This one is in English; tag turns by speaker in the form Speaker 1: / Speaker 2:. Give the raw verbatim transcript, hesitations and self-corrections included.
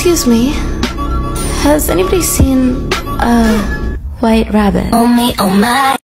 Speaker 1: Excuse me, has anybody seen a white rabbit?
Speaker 2: Oh me, oh my.